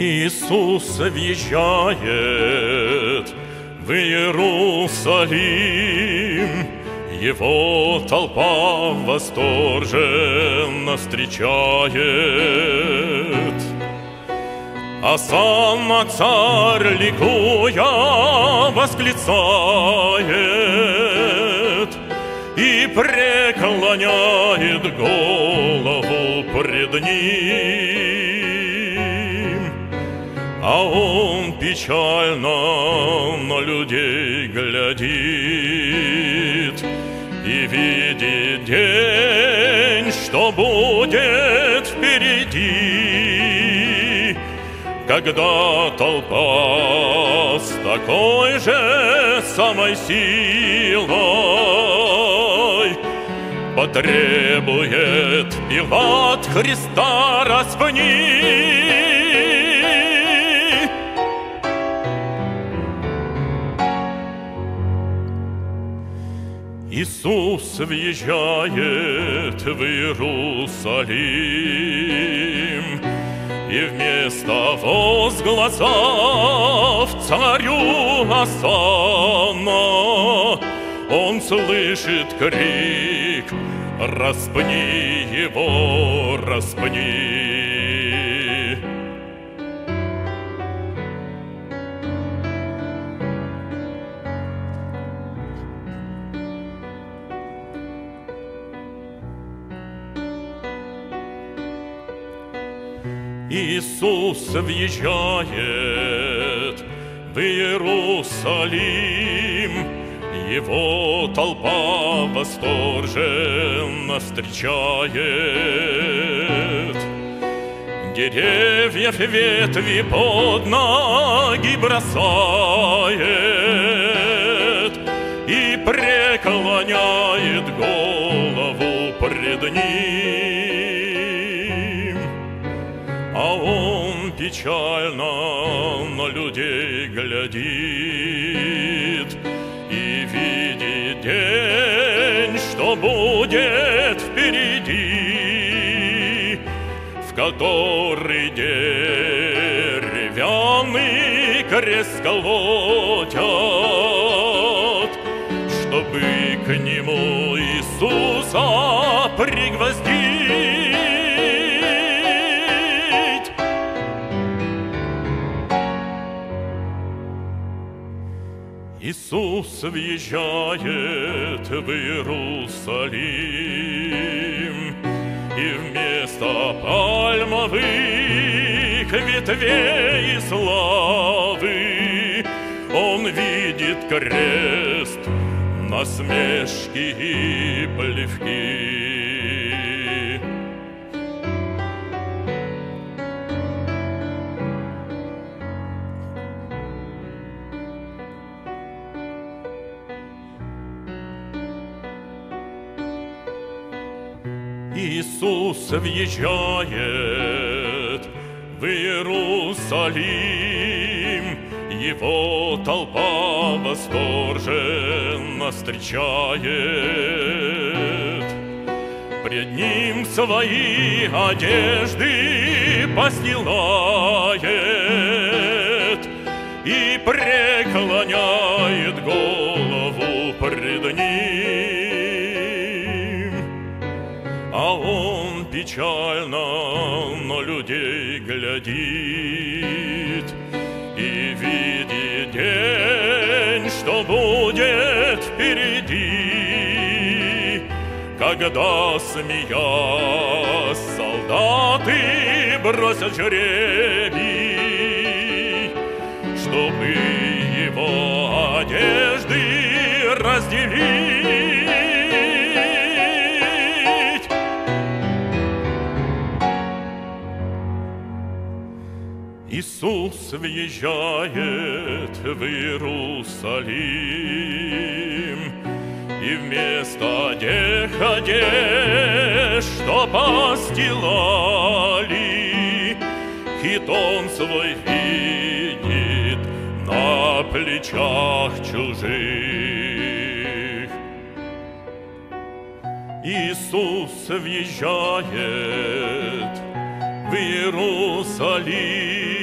Иисус въезжает в Иерусалим, Его толпа восторженно встречает. Осанна царь ликуя восклицает и преклоняет голову пред ним, а он печально на людей глядит и видит день, что будет впереди, когда толпа с такой же самой силой потребует Пилат Христа распни. Иисус въезжает в Иерусалим, и вместо возгласов царю Осанна он слышит крик: «Распни его, распни!» Иисус въезжает в Иерусалим, Его толпа восторженно встречает. Деревьев ветви под ноги бросает и преклоняет голову пред ним, а он печально на людей глядит и видит день, что будет впереди, в который деревянный крест колотят, чтобы к нему Иисуса пригвоздить. Иисус въезжает в Иерусалим, и вместо пальмовых ветвей славы он видит крест, насмешки и плевки. Иисус въезжает в Иерусалим, Его толпа восторженно встречает. Пред Ним свои одежды постилает и преклоняет голову пред Ним, а он печально на людей глядит и видит день, что будет впереди, когда, смеясь, солдаты бросят жребий, чтобы его одежды разделить. Иисус въезжает в Иерусалим, и вместо тех одежд, что постилали, хитон свой видит на плечах чужих. Иисус въезжает в Иерусалим,